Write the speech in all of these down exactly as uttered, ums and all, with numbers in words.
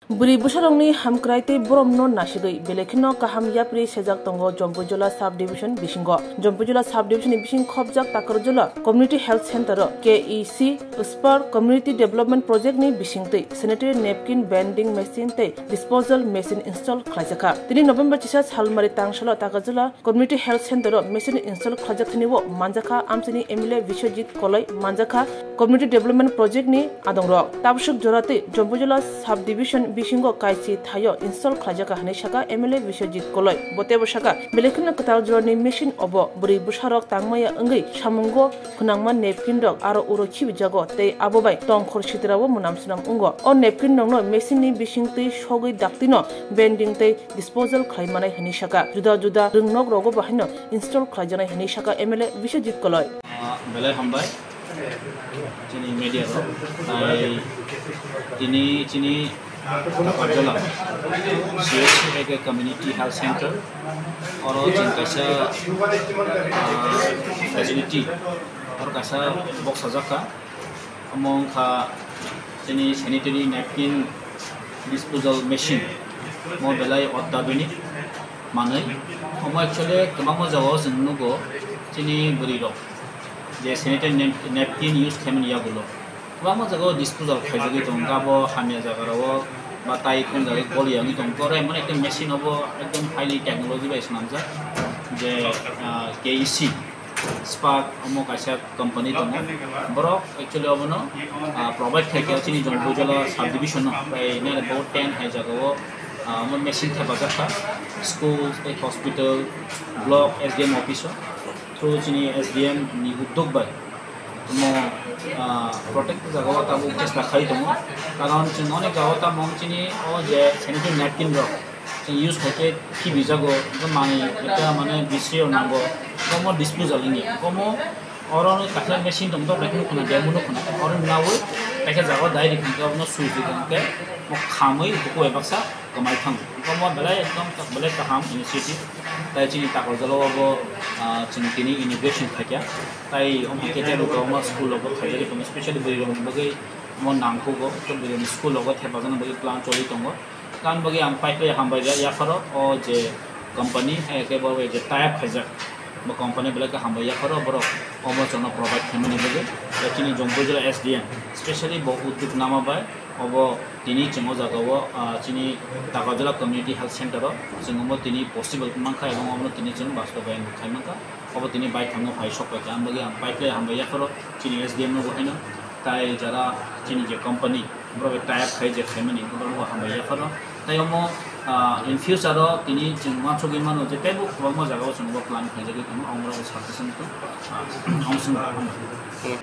Buri busarongni hamkraite boromno nasigoi belekino kaham yapri sejak tongo Jompujula sub division bisingo Jompujula sub division bising khobjak takarjula community health center K E C Uspar community development project ni bisingtei sanitary napkin vending machine tei disposal machine install khlajaka tini November chisa salmari tangsalo takarjula community health center machine install khlajak tiniwo manjaka amsini M L A Vishwajit Kolai manjaka community development project ni adongrok tabshuk jorate Jompujula sub division bisingo kaisi thayo install khlajaka hane shaka M L A Vishwajit Kolai botebo shaka belekina katal jorni machine obo buri busharok tangmaya angai samungo khunangma napkin dok aro uro khibijago tei abobai tongkhor sitrawo munamsunam ungo o napkin nongno machine ni bising tei sogoi daktino bending tei disposal khlaimanai hane shaka juda juda rungnok rogo bahino install khlajanai hane shaka M L A Vishwajit Kolai belai hambai chini media ro tai ini chini Takarjula C H C के community health center और जिनका facility और कैसा box सजाका अमों का चीनी sanitary napkin disposal machine मो बेलाई अत्याधुनिक माने हम actually कमांग जगह संगुनो चीनी बुरी लो जे sanitary napkin use केमन या बोलो कमांग जगह disposal खाई तो उनका वो हमें जगह रो बाताई कौन जाए बोली यानी तो उनको रे मन एक मशीन अब एकदम हाईली टेक्नोलॉजी बेस्ड नाम जा जे K E C स्पार्क अमो कैसा कंपनी तो बरो एक्चुअली अब ना प्रोवाइड करके चीनी Jompujula सब डिवीजन ना भाई ने बहुत टेन है जगह वो अमो मशीन था बाजार था स्कूल एक hospital block S D M office हो थ्रू चीनी S D M नि उद्योग बाय मो प्रोटेक्ट जगह ता वो चेष्टा खाई तो मो कारण चीनी अनेक जगह ता मो चीनी और जे सैनिटरी नैपकिन रो चीनी यूज़ करके की बिजागो तो माने इतना माने बिस्री और नागो तो मो डिस्पोजल इंगे तो मो और उन कचरा मशीन तो मतलब रखने को ना डेमोनो को ना और नावो पैके जगह दाई दिखने का उन्हें सूझ दिखने मो खामई बुको एबक्सा कमाई थंग तो मो बेलाई एकदम बेलाई काम इनिशिएटिव ताई चीनी Takarjula वो चीनी तिनी इनोवेशन था क्या ताई हम कितने लोग हम स्कूल लोगों खाई तो स्पेशली बड़ी लोग बगे मो नाम को गो तो बड़ी स्कूल लोगों थे बाज़ार बगे प्लान चोरी तो गो प्लान बगे हम पाइप हम बगे या करो और जे कंपनी है के बोले जे टाइप खाई वो कंपनी बेले का हम बगे करो बरो हम चलो प्रोवाइड करने बगे चीनी Jompujula S D M specially बहुत दुख नामा बाय अब तिनी चंगो जगह वो चीनी Takarjula community health center रो चंगो तिनी पॉसिबल मंखा एवं हम तिनी चंग बास्तव बाय मुखाई मंखा अब तिनी बाइक हमने भाई शॉप पे हम बगे हम पाइप ले हम बगे करो चीनी S D M नो बहिनो ताई जरा चीनी जे कंपनी बरो टाइप खाई जे फैमिली बरो हम बगे करो ताई हम इन फ्यूचर तिनी चंगो चोगी मानो जे तेबु बगमो जगह चंगो प्लान खाई जे हम हमरा सक्सेसन तो हम सुन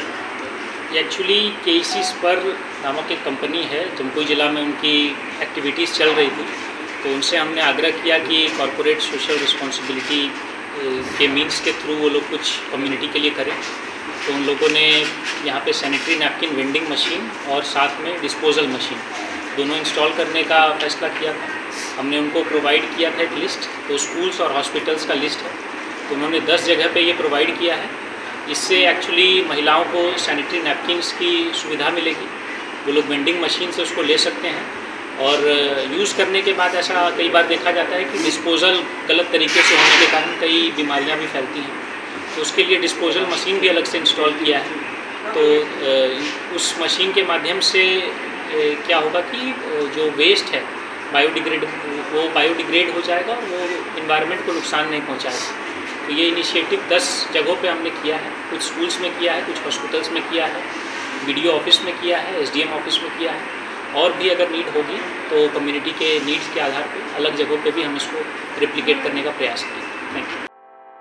एक्चुअली K E C स्पर नामक एक कंपनी है Jompujula में उनकी एक्टिविटीज़ चल रही थी तो उनसे हमने आग्रह किया कि कॉरपोरेट सोशल रिस्पॉन्सिबिलिटी के मीन्स के थ्रू वो लोग कुछ कम्युनिटी के लिए करें तो उन लोगों ने यहाँ पे सैनिटरी नैपकिन वेंडिंग मशीन और साथ में डिस्पोजल मशीन दोनों इंस्टॉल करने का फैसला किया था। हमने उनको प्रोवाइड किया था एक लिस्ट तो स्कूल्स और हॉस्पिटल्स का लिस्ट है तो उन्होंने दस जगह पे ये प्रोवाइड किया है। इससे एक्चुअली महिलाओं को सैनिटरी नैपकिन्स की सुविधा मिलेगी वो लोग वेंडिंग मशीन से उसको ले सकते हैं और यूज़ करने के बाद ऐसा कई बार देखा जाता है कि डिस्पोजल गलत तरीके से होने के कारण कई बीमारियां भी फैलती हैं तो उसके लिए डिस्पोजल मशीन भी अलग से इंस्टॉल किया है तो उस मशीन के माध्यम से क्या होगा कि जो वेस्ट है बायोडिग्रेड वो बायोडिग्रेड हो जाएगा और वो इन्वायरमेंट को नुकसान नहीं पहुँचाएगा। तो ये इनिशिएटिव दस जगहों पे हमने किया है कुछ स्कूल्स में किया है कुछ हॉस्पिटल्स में किया है B D O ऑफिस में किया है S D M ऑफिस में किया है और भी अगर नीड होगी तो कम्युनिटी के नीड्स के आधार पे अलग जगहों पे भी हम इसको रेप्लिकेट करने का प्रयास करेंगे। Thank you.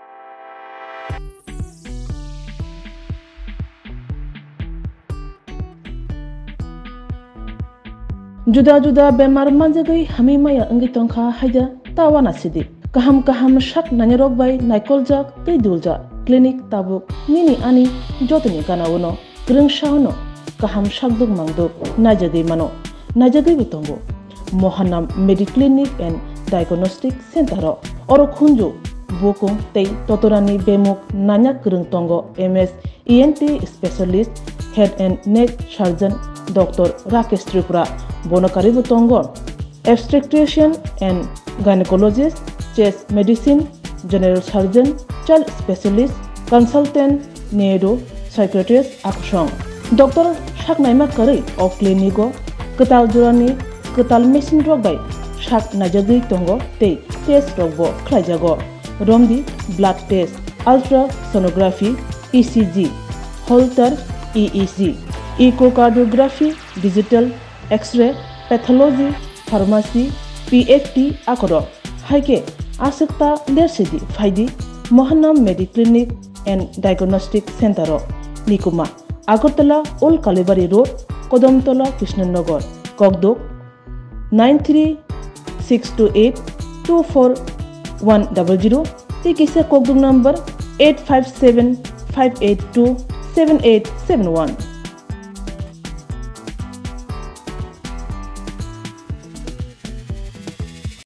जुदा जुदा बेमार मंजगई हमी मया अंगी तंखा हाइदा तावाना सिदी kaham kaham shak nanyarok bai naikol jak tei duljak clinic tabuk nini ani jotoni kana wono greng shauno kaham shakduk mangduk najagei mano najagei bitongo Mohanam Mediclinic and Diagnostic Center oro khunju bokong tei totorani bemuk nanyak greng tongo M S E N T specialist head and neck surgeon Doctor Rakesh Tripura bonakari butongo obstetrician and gynecologist, chest medicine, general surgeon, child specialist, consultant, neuro, psychiatrist, aksong. Doctor Shaknaima Kari of Clinico, Katal Durani, Katal Machine Drug by Shak Najagi Tongo, Te, Test Robo, Klajago, Romdi, Blood Test, Ultrasonography, E C G, Holter, E E G, Echocardiography, Digital, X-ray, Pathology, Pharmacy, P F T, Akoro, Haike, Asikta, Lersidi, Faidi, Mohanam Mediclinic and Diagnostic Center, Nikuma, Agartala, Old Kalibari Road, Kodamtola, Krishnanagar, Kogdok, nine three six two eight two four one zero zero, Tikisa Kogdok number eight five seven five eight two seven eight seven one.